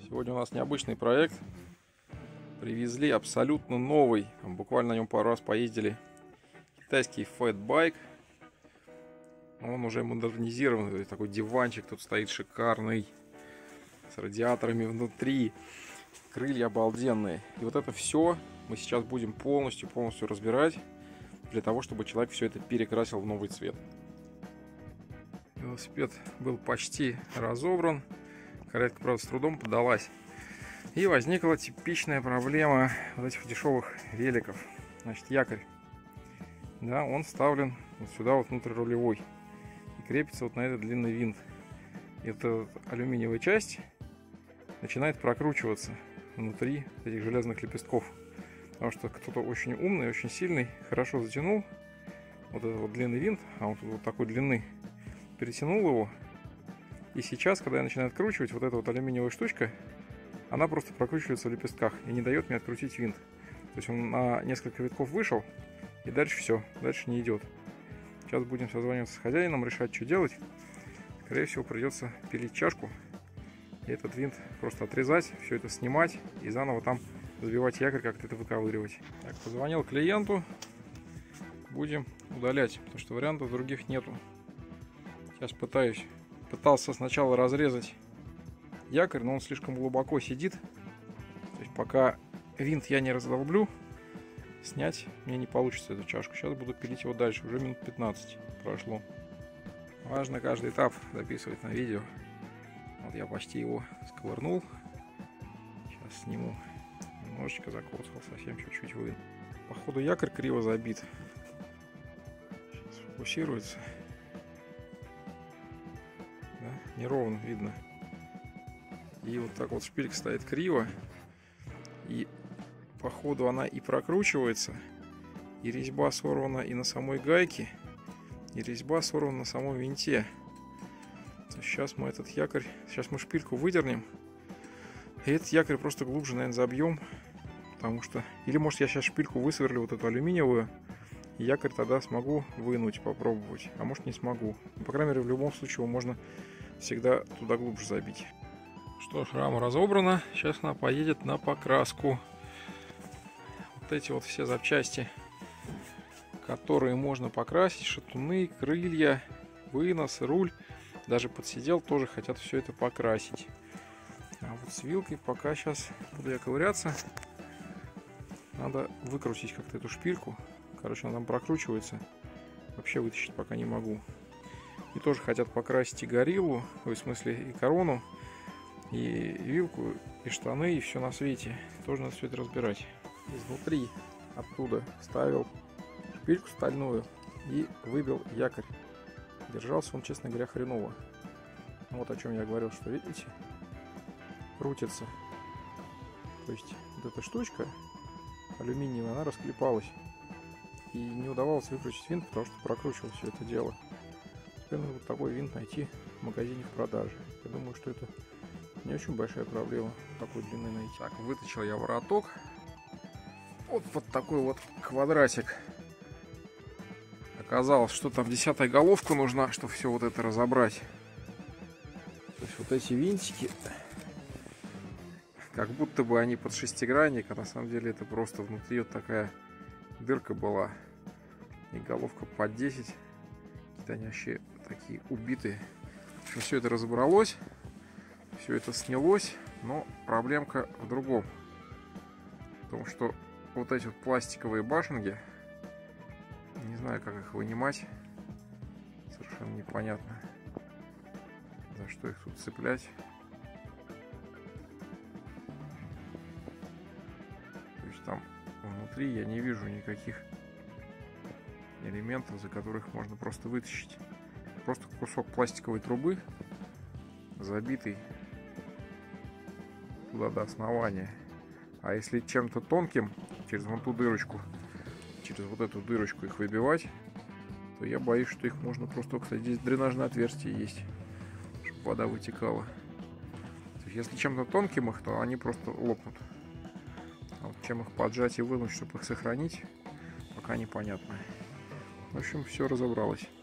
Сегодня у нас необычный проект. Привезли абсолютно новый, буквально на нем пару раз поездили, китайский фэтбайк. Он уже модернизированный, такой диванчик тут стоит шикарный, с радиаторами внутри, крылья обалденные. И вот это все мы сейчас будем полностью разбирать, для того, чтобы человек все это перекрасил в новый цвет. Велосипед был почти разобран, каретка, правда, с трудом подалась. И возникла типичная проблема вот этих дешевых великов. Значит, якорь, да, он вставлен вот сюда, вот внутрь рулевой, и крепится вот на этот длинный винт. И эта алюминиевая часть начинает прокручиваться внутри этих железных лепестков. Потому что кто-то очень умный, очень сильный, хорошо затянул вот этот вот длинный винт, а он вот такой длины, перетянул его. И сейчас, когда я начинаю откручивать, вот эта вот алюминиевая штучка, она просто прокручивается в лепестках и не дает мне открутить винт. То есть он на несколько витков вышел, и дальше все, дальше не идет. Сейчас будем созваниваться с хозяином, решать, что делать. Скорее всего, придется пилить чашку и этот винт просто отрезать, все это снимать и заново там забивать якорь, как-то это выковыривать. Так, позвонил клиенту, будем удалять, потому что вариантов других нету. Сейчас пытался сначала разрезать якорь, но он слишком глубоко сидит. То есть пока винт я не раздолблю, снять мне не получится эту чашку. Сейчас буду пилить его дальше, уже минут 15 прошло. Важно каждый этап записывать на видео. Вот я почти его сковырнул. Сейчас сниму. Немножечко закоцал, совсем чуть-чуть выну. Походу якорь криво забит. Сейчас фокусируется. Да? Неровно видно. И вот так вот шпилька стоит криво. И походу она и прокручивается. И резьба сорвана и на самой гайке. И резьба сорвана на самом винте. Сейчас мы этот якорь, сейчас мы шпильку выдернем. И этот якорь просто глубже, наверное, забьем. Потому что, или может я сейчас шпильку высверлю, вот эту алюминиевую. И якорь тогда смогу вынуть, попробовать. А может не смогу. По крайней мере, в любом случае его можно всегда туда глубже забить. Что ж, рама разобрана. Сейчас она поедет на покраску. Вот эти вот все запчасти, которые можно покрасить, шатуны, крылья, вынос, руль, даже подсидел, тоже хотят все это покрасить. А вот с вилкой пока сейчас буду я ковыряться. Надо выкрутить как-то эту шпильку. Короче, она там прокручивается. Вообще вытащить пока не могу. И тоже хотят покрасить и гориллу, в смысле и корону, и вилку, и штаны, и все на свете. Тоже надо все это разбирать. Изнутри, оттуда вставил шпильку стальную и выбил якорь. Держался он, честно говоря, хреново. Вот о чем я говорил, что, видите, крутится. То есть вот эта штучка алюминиевая, она расклепалась. И не удавалось выкрутить винт, потому что прокручивал все это дело. Теперь надо вот такой винт найти в магазине в продаже. Я думаю, что это не очень большая проблема такой длины найти. Так, вытащил я вороток. Вот под такой вот квадратик. Оказалось, что там 10-я головка нужна, чтобы все вот это разобрать. То есть вот эти винтики, как будто бы они под шестигранник, а на самом деле это просто внутри вот такая дырка была. И головка под 10. Какие-то они вообще такие убитые. В общем, все это разобралось. Все это снялось. Но проблемка в другом. В том, что вот эти вот пластиковые башенки, не знаю, как их вынимать. Совершенно непонятно, за что их тут цеплять. То есть там внутри я не вижу никаких элементов, за которых можно просто вытащить. Просто кусок пластиковой трубы, забитый туда до основания. А если чем-то тонким, через вон ту дырочку, через вот эту дырочку их выбивать, то я боюсь, что их можно просто... Кстати, здесь дренажное отверстие есть, чтобы вода вытекала. То есть, если чем-то тонким их, то они просто лопнут. А вот чем их поджать и вынуть, чтобы их сохранить, пока непонятно. В общем, все разобралось.